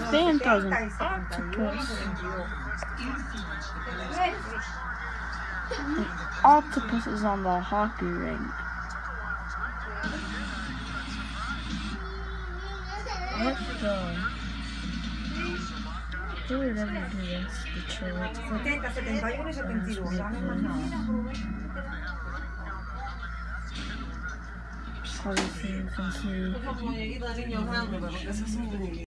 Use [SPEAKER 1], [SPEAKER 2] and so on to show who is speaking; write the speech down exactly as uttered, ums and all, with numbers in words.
[SPEAKER 1] Phantasm octopus. An octopus is on the hockey rink. Let's go. Who would ever do this? Detroit.
[SPEAKER 2] setenta, setenta y uno y setenta y dos. Dame más nada.
[SPEAKER 1] Obviously, you can see.